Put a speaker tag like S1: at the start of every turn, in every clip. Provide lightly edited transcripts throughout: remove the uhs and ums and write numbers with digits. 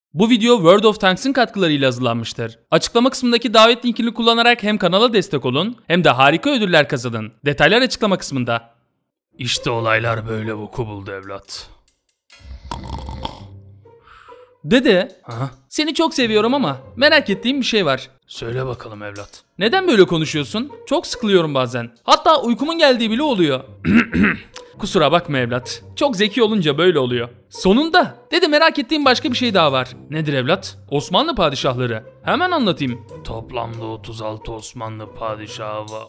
S1: Bu video World of Tanks'ın katkılarıyla hazırlanmıştır. Açıklama kısmındaki davet linkini kullanarak hem kanala destek olun hem de harika ödüller kazanın. Detaylar açıklama kısmında.
S2: İşte olaylar böyle vuku buldu evlat.
S1: Dede, seni çok seviyorum ama merak ettiğim bir şey var.
S2: Söyle bakalım evlat.
S1: Neden böyle konuşuyorsun? Çok sıkılıyorum bazen. Hatta uykumun geldiği bile oluyor. Kusura bakma evlat. Çok zeki olunca böyle oluyor. Sonunda. Dede, merak ettiğim başka bir şey daha var. Nedir evlat? Osmanlı padişahları. Hemen anlatayım.
S2: Toplamda 36 Osmanlı padişahı var.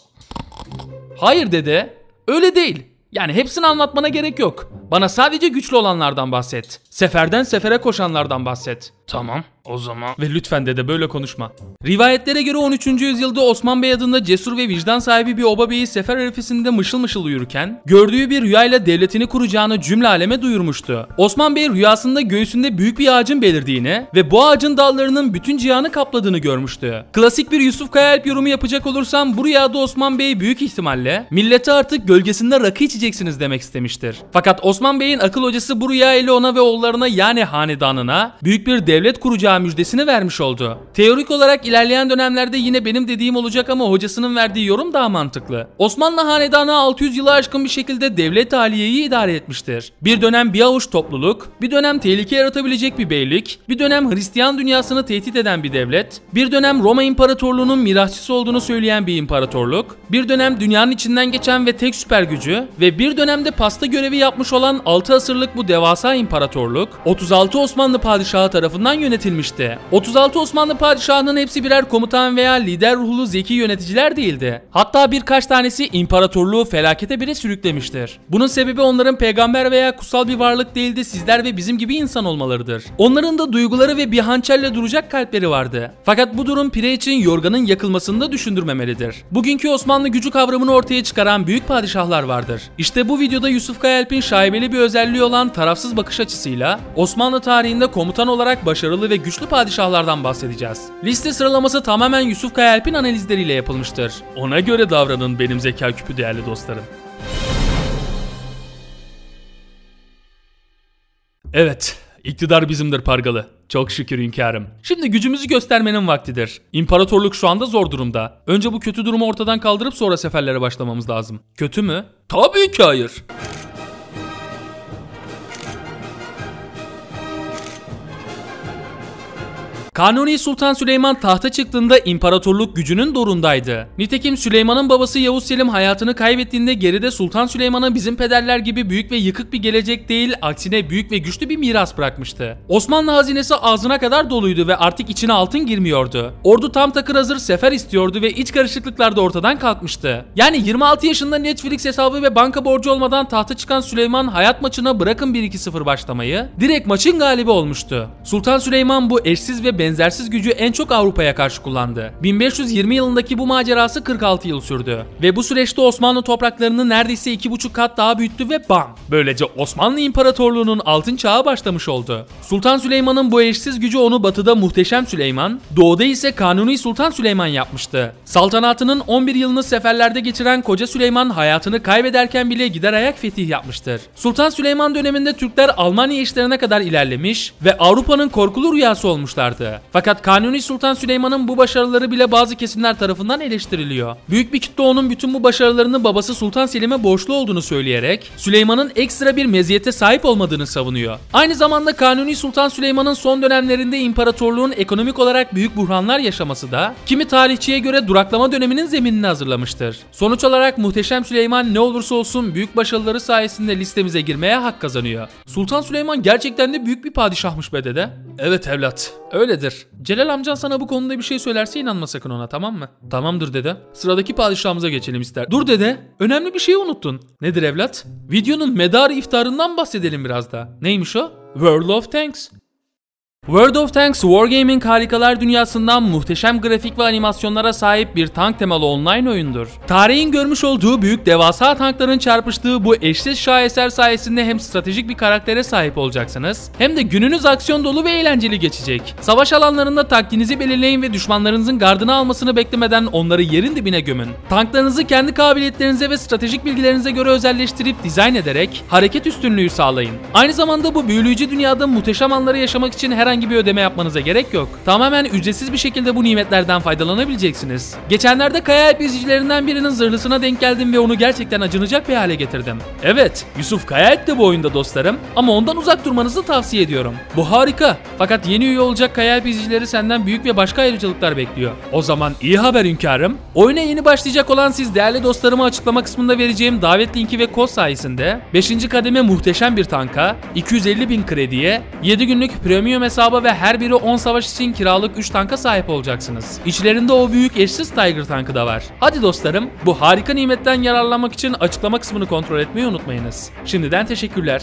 S1: Hayır dede. Öyle değil. Yani hepsini anlatmana gerek yok. Bana sadece güçlü olanlardan bahset. Seferden sefere koşanlardan bahset.
S2: Tamam, o zaman.
S1: Ve lütfen dede böyle konuşma. Rivayetlere göre 13. yüzyılda Osman Bey adında cesur ve vicdan sahibi bir oba beyi sefer arifesinde mışıl mışıl uyurken gördüğü bir rüyayla devletini kuracağını cümle aleme duyurmuştu. Osman Bey rüyasında göğsünde büyük bir ağacın belirdiğini ve bu ağacın dallarının bütün cihanı kapladığını görmüştü. Klasik bir Yusuf Kayaalp yorumu yapacak olursam bu rüyada Osman Bey büyük ihtimalle millete artık gölgesinde rakı içeceksiniz demek istemiştir. Fakat Osman Bey'in akıl hocası bu rüya ile ona ve oğullarına yani hanedanına büyük bir devlet kuracağı müjdesini vermiş oldu. Teorik olarak ilerleyen dönemlerde yine benim dediğim olacak ama hocasının verdiği yorum daha mantıklı. Osmanlı hanedanı 600 yılı aşkın bir şekilde devlet aliyeyi idare etmiştir. Bir dönem bir avuç topluluk, bir dönem tehlike yaratabilecek bir beylik, bir dönem Hristiyan dünyasını tehdit eden bir devlet, bir dönem Roma İmparatorluğu'nun mirasçısı olduğunu söyleyen bir imparatorluk, bir dönem dünyanın içinden geçen ve tek süper gücü ve bir dönemde pasta görevi yapmış olan 6 asırlık bu devasa imparatorluk 36 Osmanlı padişahı tarafından yönetilmişti. 36 Osmanlı padişahının hepsi birer komutan veya lider ruhlu zeki yöneticiler değildi. Hatta birkaç tanesi imparatorluğu felakete bile sürüklemiştir. Bunun sebebi onların peygamber veya kutsal bir varlık değildi, sizler ve bizim gibi insan olmalarıdır. Onların da duyguları ve bir hançerle duracak kalpleri vardı. Fakat bu durum pire için yorganın yakılmasını da düşündürmemelidir. Bugünkü Osmanlı gücü kavramını ortaya çıkaran büyük padişahlar vardır. İşte bu videoda Yusuf Kayaalp'in şaibeli bir özelliği olan tarafsız bakış açısıyla Osmanlı tarihinde komutan olarak başarılı ve güçlü padişahlardan bahsedeceğiz. Liste sıralaması tamamen Yusuf Kayaalp'in analizleriyle yapılmıştır. Ona göre davranın benim zeka küpü değerli dostlarım. Evet, iktidar bizimdir Pargalı. Çok şükür hünkârım. Şimdi gücümüzü göstermenin vaktidir. İmparatorluk şu anda zor durumda. Önce bu kötü durumu ortadan kaldırıp sonra seferlere başlamamız lazım. Kötü mü? Tabii ki hayır. Kanuni Sultan Süleyman tahta çıktığında imparatorluk gücünün dorundaydı. Nitekim Süleyman'ın babası Yavuz Selim hayatını kaybettiğinde geride Sultan Süleyman'a bizim pederler gibi büyük ve yıkık bir gelecek değil, aksine büyük ve güçlü bir miras bırakmıştı. Osmanlı hazinesi ağzına kadar doluydu ve artık içine altın girmiyordu. Ordu tam takır hazır sefer istiyordu ve iç karışıklıklar da ortadan kalkmıştı. Yani 26 yaşında Netflix hesabı ve banka borcu olmadan tahta çıkan Süleyman hayat maçına bırakın 1-2-0 başlamayı, direkt maçın galibi olmuştu. Sultan Süleyman bu eşsiz ve benzersiz gücü en çok Avrupa'ya karşı kullandı. 1520 yılındaki bu macerası 46 yıl sürdü. Ve bu süreçte Osmanlı topraklarını neredeyse 2,5 kat daha büyüttü ve bam! Böylece Osmanlı İmparatorluğu'nun altın çağı başlamış oldu. Sultan Süleyman'ın bu eşsiz gücü onu batıda Muhteşem Süleyman, doğuda ise Kanuni Sultan Süleyman yapmıştı. Saltanatının 11 yılını seferlerde geçiren Koca Süleyman hayatını kaybederken bile gider ayak fetih yapmıştır. Sultan Süleyman döneminde Türkler Almanya işlerine kadar ilerlemiş ve Avrupa'nın korkulu rüyası olmuşlardı. Fakat Kanuni Sultan Süleyman'ın bu başarıları bile bazı kesimler tarafından eleştiriliyor. Büyük bir kitle onun bütün bu başarılarını babası Sultan Selim'e borçlu olduğunu söyleyerek Süleyman'ın ekstra bir meziyete sahip olmadığını savunuyor. Aynı zamanda Kanuni Sultan Süleyman'ın son dönemlerinde imparatorluğun ekonomik olarak büyük buhranlar yaşaması da kimi tarihçiye göre duraklama döneminin zeminini hazırlamıştır. Sonuç olarak Muhteşem Süleyman ne olursa olsun büyük başarıları sayesinde listemize girmeye hak kazanıyor. Sultan Süleyman gerçekten de büyük bir padişahmış be dede. Evet evlat, öyledir. Celal amcan sana bu konuda bir şey söylerse inanma sakın ona, tamam mı? Tamamdır dede. Sıradaki padişahımıza geçelim ister. Dur dede, önemli bir şey unuttun. Nedir evlat? Videonun medarı iftarından bahsedelim biraz da. Neymiş o? World of Tanks. World of Tanks, Wargaming harikalar dünyasından muhteşem grafik ve animasyonlara sahip bir tank temalı online oyundur. Tarihin görmüş olduğu büyük devasa tankların çarpıştığı bu eşsiz şaheser sayesinde hem stratejik bir karaktere sahip olacaksınız, hem de gününüz aksiyon dolu ve eğlenceli geçecek. Savaş alanlarında taktiğinizi belirleyin ve düşmanlarınızın gardını almasını beklemeden onları yerin dibine gömün. Tanklarınızı kendi kabiliyetlerinize ve stratejik bilgilerinize göre özelleştirip dizayn ederek hareket üstünlüğü sağlayın. Aynı zamanda bu büyüleyici dünyada muhteşem anları yaşamak için herhangi herhangi bir ödeme yapmanıza gerek yok. Tamamen ücretsiz bir şekilde bu nimetlerden faydalanabileceksiniz. Geçenlerde Kaya Alp izleyicilerinden birinin zırhlısına denk geldim ve onu gerçekten acınacak bir hale getirdim. Evet, Yusuf Kaya Alp de bu oyunda dostlarım ama ondan uzak durmanızı tavsiye ediyorum. Bu harika. Fakat yeni üye olacak Kaya Alp izleyicileri senden büyük ve başka ayrıcalıklar bekliyor. O zaman iyi haber hünkârım. Oyuna yeni başlayacak olan siz değerli dostlarıma açıklama kısmında vereceğim davet linki ve kod sayesinde 5. kademe muhteşem bir tanka, 250.000 krediye, 7 günlük premium hesaba ve her biri 10 savaş için kiralık 3 tanka sahip olacaksınız. İçlerinde o büyük eşsiz Tiger tankı da var. Hadi dostlarım, bu harika nimetten yararlanmak için açıklama kısmını kontrol etmeyi unutmayınız. Şimdiden teşekkürler.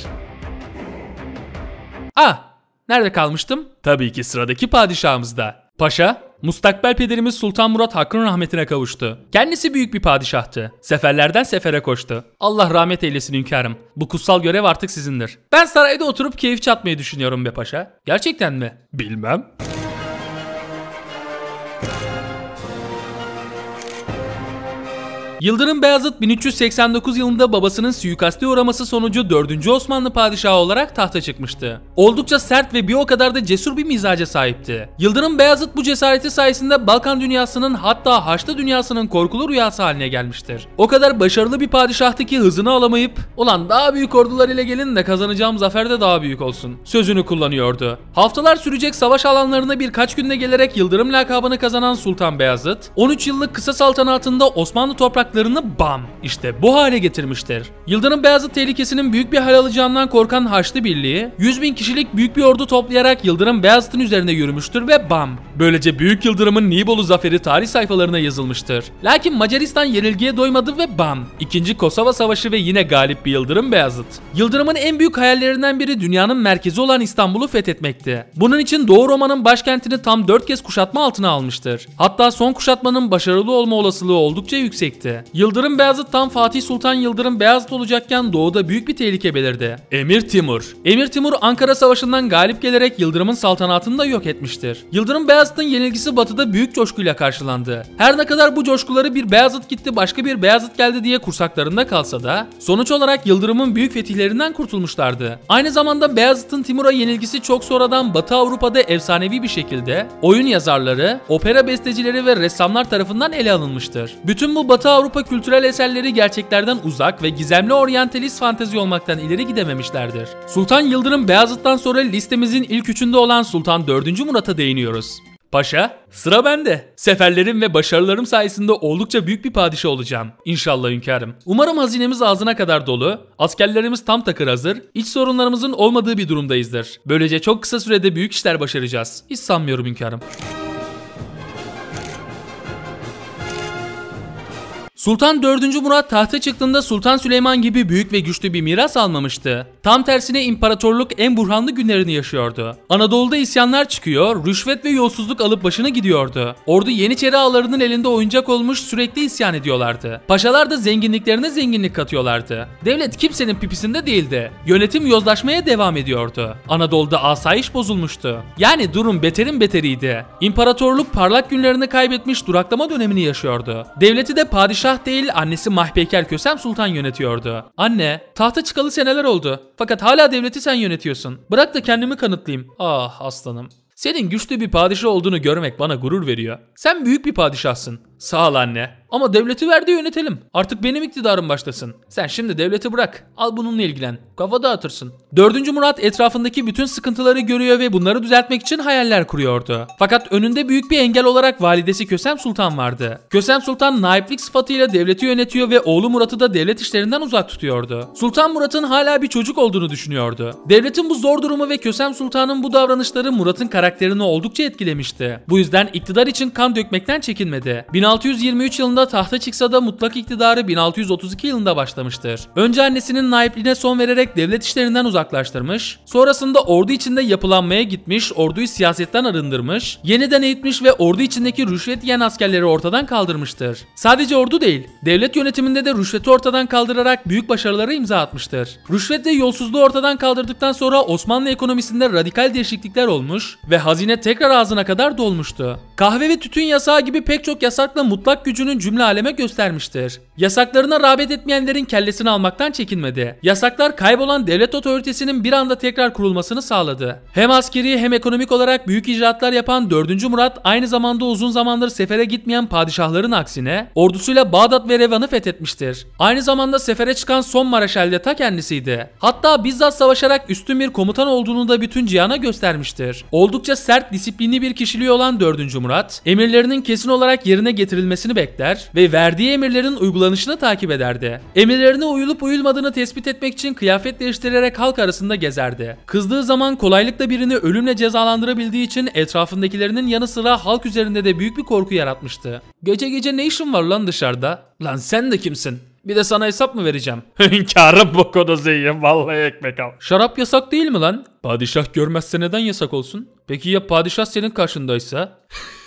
S1: Nerede kalmıştım? Tabii ki sıradaki padişahımızda. Paşa, mustakbel pederimiz Sultan Murat hakkın rahmetine kavuştu. Kendisi büyük bir padişahtı. Seferlerden sefere koştu. Allah rahmet eylesin hünkârım. Bu kutsal görev artık sizindir. Ben sarayda oturup keyif çatmayı düşünüyorum be paşa. Gerçekten mi? Bilmem. Yıldırım Beyazıt 1389 yılında babasının suikaste uğraması sonucu 4. Osmanlı padişahı olarak tahta çıkmıştı. Oldukça sert ve bir o kadar da cesur bir mizaca sahipti. Yıldırım Beyazıt bu cesareti sayesinde Balkan dünyasının hatta Haçlı dünyasının korkulu rüyası haline gelmiştir. O kadar başarılı bir padişahtı ki hızını alamayıp "Ulan daha büyük ordular ile gelin de kazanacağım zafer de daha büyük olsun" sözünü kullanıyordu. Haftalar sürecek savaş alanlarına birkaç günde gelerek Yıldırım lakabını kazanan Sultan Beyazıt, 13 yıllık kısa saltanatında Osmanlı topraklarını işte bu hale getirmiştir. Yıldırım Beyazıt tehlikesinin büyük bir hal alacağından korkan Haçlı Birliği 100.000 kişilik büyük bir ordu toplayarak Yıldırım Beyazıt'ın üzerine yürümüştür ve böylece Büyük Yıldırım'ın Nibolu zaferi tarih sayfalarına yazılmıştır. Lakin Macaristan yenilgiye doymadı ve İkinci Kosova Savaşı ve yine galip bir Yıldırım Beyazıt. Yıldırım'ın en büyük hayallerinden biri dünyanın merkezi olan İstanbul'u fethetmekti. Bunun için Doğu Roma'nın başkentini tam 4 kez kuşatma altına almıştır. Hatta son kuşatmanın başarılı olma olasılığı oldukça yüksekti. Yıldırım Beyazıt tam Fatih Sultan Yıldırım Beyazıt olacakken doğuda büyük bir tehlike belirdi. Emir Timur Ankara Savaşı'ndan galip gelerek Yıldırım'ın saltanatını da yok etmiştir. Yıldırım Beyazıt'ın yenilgisi batıda büyük coşkuyla karşılandı. Her ne kadar bu coşkuları bir Beyazıt gitti başka bir Beyazıt geldi diye kursaklarında kalsa da sonuç olarak Yıldırım'ın büyük fetihlerinden kurtulmuşlardı. Aynı zamanda Beyazıt'ın Timur'a yenilgisi çok sonradan Batı Avrupa'da efsanevi bir şekilde oyun yazarları, opera bestecileri ve ressamlar tarafından ele alınmıştır. Bütün bu Batı Avrupa kültürel eserleri gerçeklerden uzak ve gizemli oryantalist fantezi olmaktan ileri gidememişlerdir. Sultan Yıldırım Beyazıt'tan sonra listemizin ilk üçünde olan Sultan 4. Murat'a değiniyoruz. Paşa, sıra bende. Seferlerim ve başarılarım sayesinde oldukça büyük bir padişah olacağım. İnşallah hünkârım. Umarım hazinemiz ağzına kadar dolu, askerlerimiz tam takır hazır, iç sorunlarımızın olmadığı bir durumdayızdır. Böylece çok kısa sürede büyük işler başaracağız. Hiç sanmıyorum hünkârım. Sultan 4. Murat tahta çıktığında Sultan Süleyman gibi büyük ve güçlü bir miras almamıştı. Tam tersine imparatorluk en burhanlı günlerini yaşıyordu. Anadolu'da isyanlar çıkıyor, rüşvet ve yolsuzluk alıp başına gidiyordu. Ordu Yeniçeri ağalarının elinde oyuncak olmuş sürekli isyan ediyorlardı. Paşalar da zenginliklerine zenginlik katıyorlardı. Devlet kimsenin pipisinde değildi. Yönetim yozlaşmaya devam ediyordu. Anadolu'da asayiş bozulmuştu. Yani durum beterin beteriydi. İmparatorluk parlak günlerini kaybetmiş duraklama dönemini yaşıyordu. Devleti de padişah değil annesi Mahpeyker Kösem Sultan yönetiyordu. Anne, tahta çıkalı seneler oldu. Fakat hala devleti sen yönetiyorsun. Bırak da kendimi kanıtlayayım. Ah aslanım. Senin güçlü bir padişah olduğunu görmek bana gurur veriyor. Sen büyük bir padişahsın. Sağ ol anne. Ama devleti ver de yönetelim. Artık benim iktidarım başlasın. Sen şimdi devleti bırak. Al bununla ilgilen. Kafa dağıtırsın. 4. Murat etrafındaki bütün sıkıntıları görüyor ve bunları düzeltmek için hayaller kuruyordu. Fakat önünde büyük bir engel olarak validesi Kösem Sultan vardı. Kösem Sultan naiplik sıfatıyla devleti yönetiyor ve oğlu Murat'ı da devlet işlerinden uzak tutuyordu. Sultan Murat'ın hala bir çocuk olduğunu düşünüyordu. Devletin bu zor durumu ve Kösem Sultan'ın bu davranışları Murat'ın karakterini oldukça etkilemişti. Bu yüzden iktidar için kan dökmekten çekinmedi. 1623 yılında tahta çıksa da mutlak iktidarı 1632 yılında başlamıştır. Önce annesinin naipliğine son vererek devlet işlerinden uzaklaştırmış, sonrasında ordu içinde yapılanmaya gitmiş, orduyu siyasetten arındırmış, yeniden eğitmiş ve ordu içindeki rüşvet yiyen askerleri ortadan kaldırmıştır. Sadece ordu değil, devlet yönetiminde de rüşveti ortadan kaldırarak büyük başarılara imza atmıştır. Rüşvet ve yolsuzluğu ortadan kaldırdıktan sonra Osmanlı ekonomisinde radikal değişiklikler olmuş ve hazine tekrar ağzına kadar dolmuştu. Kahve ve tütün yasağı gibi pek çok yasakla mutlak gücünün cümle aleme göstermiştir. Yasaklarına rağbet etmeyenlerin kellesini almaktan çekinmedi. Yasaklar kaybolan devlet otoritesinin bir anda tekrar kurulmasını sağladı. Hem askeri hem ekonomik olarak büyük icraatlar yapan 4. Murat aynı zamanda uzun zamandır sefere gitmeyen padişahların aksine ordusuyla Bağdat ve Revan'ı fethetmiştir. Aynı zamanda sefere çıkan son Maraşal de ta kendisiydi. Hatta bizzat savaşarak üstün bir komutan olduğunu da bütün cihana göstermiştir. Oldukça sert, disiplinli bir kişiliği olan 4. Murat, emirlerinin kesin olarak yerine getirilmesini bekler ve verdiği emirlerin uygulanışını takip ederdi. Emirlerine uyulup uyulmadığını tespit etmek için kıyafet değiştirerek halk arasında gezerdi. Kızdığı zaman kolaylıkla birini ölümle cezalandırabildiği için etrafındakilerinin yanı sıra halk üzerinde de büyük bir korku yaratmıştı. Gece gece ne işin var lan dışarıda? Lan sen de kimsin? Bir de sana hesap mı vereceğim?
S2: Hünkârım bu konusu iyi. Vallahi ekmek al.
S1: Şarap yasak değil mi lan? Padişah görmezse neden yasak olsun? Peki ya padişah senin karşındaysa?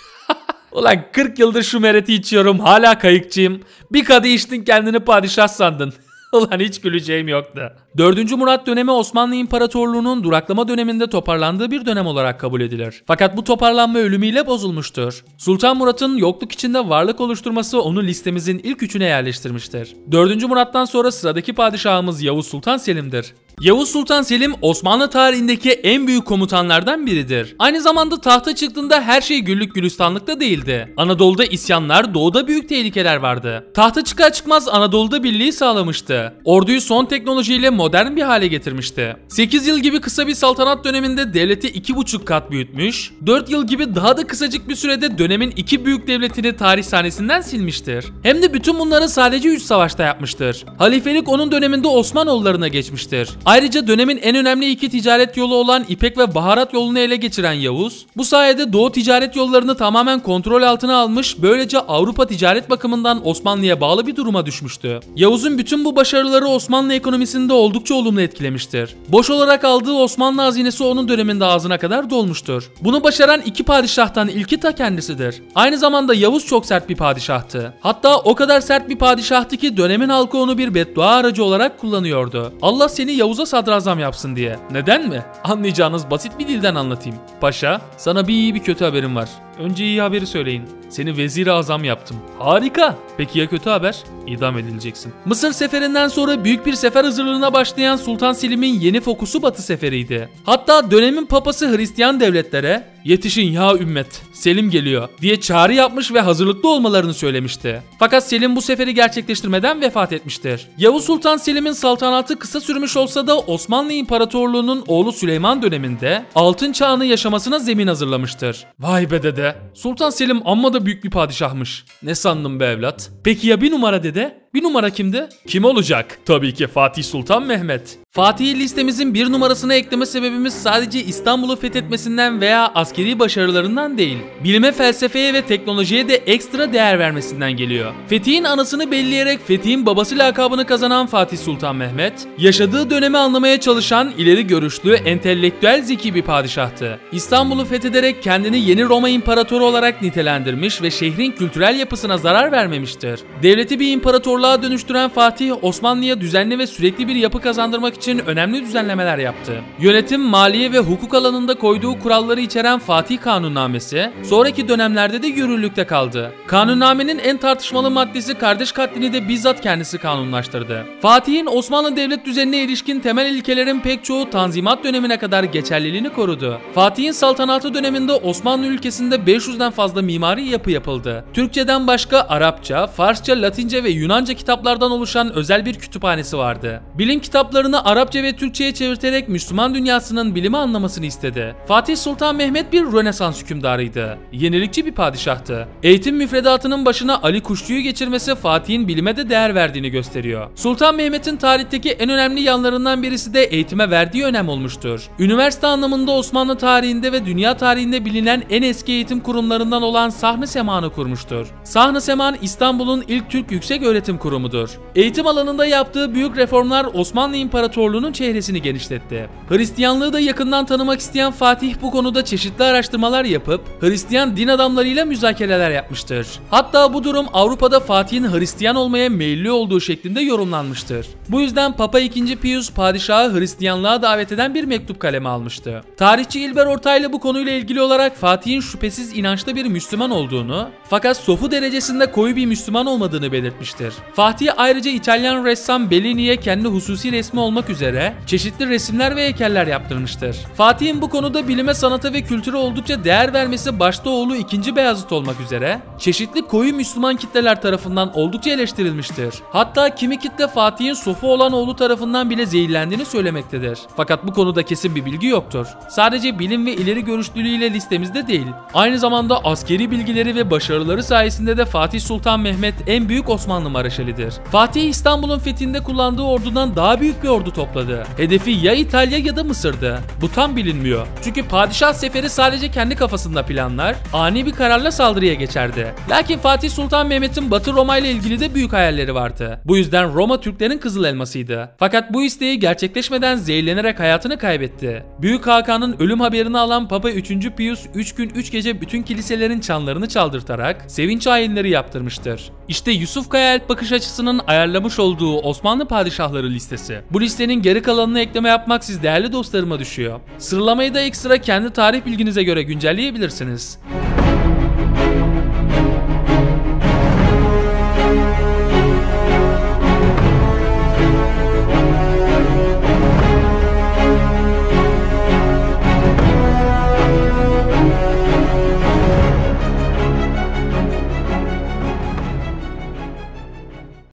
S1: Ulan 40 yıldır şu mereti içiyorum, hala kayıkçıyım. Bir kadeh içtin kendini padişah sandın. Ulan hiç güleceğim yoktu. 4. Murat dönemi Osmanlı İmparatorluğu'nun duraklama döneminde toparlandığı bir dönem olarak kabul edilir. Fakat bu toparlanma ölümüyle bozulmuştur. Sultan Murat'ın yokluk içinde varlık oluşturması onu listemizin ilk üçüne yerleştirmiştir. 4. Murat'tan sonra sıradaki padişahımız Yavuz Sultan Selim'dir. Yavuz Sultan Selim Osmanlı tarihindeki en büyük komutanlardan biridir. Aynı zamanda tahta çıktığında her şey güllük gülistanlıkta değildi. Anadolu'da isyanlar, doğuda büyük tehlikeler vardı. Tahta çıkar çıkmaz Anadolu'da birliği sağlamıştı. Orduyu son teknolojiyle modern bir hale getirmişti. 8 yıl gibi kısa bir saltanat döneminde devleti 2,5 kat büyütmüş, 4 yıl gibi daha da kısacık bir sürede dönemin iki büyük devletini tarih sahnesinden silmiştir. Hem de bütün bunları sadece 3 savaşta yapmıştır. Halifelik onun döneminde Osmanoğullarına geçmiştir. Ayrıca dönemin en önemli iki ticaret yolu olan İpek ve Baharat yolunu ele geçiren Yavuz, bu sayede Doğu ticaret yollarını tamamen kontrol altına almış, böylece Avrupa ticaret bakımından Osmanlı'ya bağlı bir duruma düşmüştü. Yavuz'un bütün bu başarıları Osmanlı ekonomisinde oldukça olumlu etkilemiştir. Boş olarak aldığı Osmanlı hazinesi onun döneminde ağzına kadar dolmuştur. Bunu başaran iki padişahtan ilki ta kendisidir. Aynı zamanda Yavuz çok sert bir padişahtı. Hatta o kadar sert bir padişahtı ki dönemin halkı onu bir beddua aracı olarak kullanıyordu. Allah seni Yavuz'a sadrazam yapsın diye. Neden mi? Anlayacağınız basit bir dilden anlatayım. Paşa, sana bir iyi bir kötü haberim var. Önce iyi haberi söyleyin. Seni vezir-i azam yaptım. Harika. Peki ya kötü haber? İdam edileceksin. Mısır seferinden sonra büyük bir sefer hazırlığına başlayan Sultan Selim'in yeni fokusu Batı seferiydi. Hatta dönemin papası Hristiyan devletlere "Yetişin ya ümmet, Selim geliyor" diye çağrı yapmış ve hazırlıklı olmalarını söylemişti. Fakat Selim bu seferi gerçekleştirmeden vefat etmiştir. Yavuz Sultan Selim'in saltanatı kısa sürmüş olsa da Osmanlı İmparatorluğu'nun oğlu Süleyman döneminde altın çağını yaşamasına zemin hazırlamıştır. Vay be dede, Sultan Selim amma da büyük bir padişahmış. Ne sandın be evlat? Peki ya bir numara dede? Bir numara kimdi? Kim olacak? Tabii ki Fatih Sultan Mehmet. Fatih'i listemizin bir numarasına ekleme sebebimiz sadece İstanbul'u fethetmesinden veya askeri başarılarından değil, bilime, felsefeye ve teknolojiye de ekstra değer vermesinden geliyor. Fetih'in anısını belleyerek Fetih'in babası lakabını kazanan Fatih Sultan Mehmet, yaşadığı dönemi anlamaya çalışan ileri görüşlü, entelektüel, zeki bir padişahtı. İstanbul'u fethederek kendini yeni Roma İmparatoru olarak nitelendirmiş ve şehrin kültürel yapısına zarar vermemiştir. Devleti bir imparatorluğa dönüştüren Fatih, Osmanlı'ya düzenli ve sürekli bir yapı kazandırmak için önemli düzenlemeler yaptı. Yönetim, maliye ve hukuk alanında koyduğu kuralları içeren Fatih Kanunnamesi, sonraki dönemlerde de yürürlükte kaldı. Kanunnamenin en tartışmalı maddesi kardeş katlini de bizzat kendisi kanunlaştırdı. Fatih'in Osmanlı devlet düzenine ilişkin temel ilkelerin pek çoğu Tanzimat dönemine kadar geçerliliğini korudu. Fatih'in saltanatı döneminde Osmanlı ülkesinde 500'den fazla mimari yapı yapıldı. Türkçeden başka Arapça, Farsça, Latince ve Yunanca kitaplardan oluşan özel bir kütüphanesi vardı. Bilim kitaplarını Arapça ve Türkçe'ye çevirterek Müslüman dünyasının bilimi anlamasını istedi. Fatih Sultan Mehmet bir Rönesans hükümdarıydı. Yenilikçi bir padişahtı. Eğitim müfredatının başına Ali Kuşçu'yu geçirmesi Fatih'in bilime de değer verdiğini gösteriyor. Sultan Mehmet'in tarihteki en önemli yanlarından birisi de eğitime verdiği önem olmuştur. Üniversite anlamında Osmanlı tarihinde ve dünya tarihinde bilinen en eski eğitim kurumlarından olan Sahn-ı Sema'nı kurmuştur. Sahn-ı Seman İstanbul'un ilk Türk yükseköğretim kurumudur. Eğitim alanında yaptığı büyük reformlar Osmanlı İmparatorluğu'nun çehresini genişletti. Hristiyanlığı da yakından tanımak isteyen Fatih bu konuda çeşitli araştırmalar yapıp Hristiyan din adamlarıyla müzakereler yapmıştır. Hatta bu durum Avrupa'da Fatih'in Hristiyan olmaya meyilli olduğu şeklinde yorumlanmıştır. Bu yüzden Papa II. Pius padişahı Hristiyanlığa davet eden bir mektup kaleme almıştı. Tarihçi İlber Ortaylı bu konuyla ilgili olarak Fatih'in şüphesiz inançlı bir Müslüman olduğunu, fakat sofu derecesinde koyu bir Müslüman olmadığını belirtmiştir. Fatih ayrıca İtalyan ressam Bellini'ye kendi hususi resmi olmak üzere çeşitli resimler ve heykeller yaptırmıştır. Fatih'in bu konuda bilime, sanata ve kültüre oldukça değer vermesi başta oğlu 2. Beyazıt olmak üzere çeşitli koyu Müslüman kitleler tarafından oldukça eleştirilmiştir. Hatta kimi kitle Fatih'in sofu olan oğlu tarafından bile zehirlendiğini söylemektedir. Fakat bu konuda kesin bir bilgi yoktur. Sadece bilim ve ileri görüşlülüğüyle listemizde değil, aynı zamanda askeri bilgileri ve başarıları sayesinde de Fatih Sultan Mehmet en büyük Osmanlı Maraşalidir. Fatih İstanbul'un fethinde kullandığı ordudan daha büyük bir ordu topladı. Hedefi ya İtalya ya da Mısır'dı. Bu tam bilinmiyor. Çünkü padişah seferi sadece kendi kafasında planlar, ani bir kararla saldırıya geçerdi. Lakin Fatih Sultan Mehmet'in Batı Roma ile ilgili de büyük hayalleri vardı. Bu yüzden Roma Türklerin kızıl elmasıydı. Fakat bu isteği gerçekleşmeden zehirlenerek hayatını kaybetti. Büyük Hakan'ın ölüm haberini alan Papa 3. Pius 3 gün 3 gece bütün kiliselerin çanlarını çaldırtarak sevinç ayinleri yaptırmıştır. İşte Yusuf Kayaalp bakış açısının ayarlamış olduğu Osmanlı padişahları listesi. Bu listenin geri kalanını ekleme yapmak siz değerli dostlarıma düşüyor. Sıralamayı da ekstra kendi tarih bilginize göre güncelleyebilirsiniz.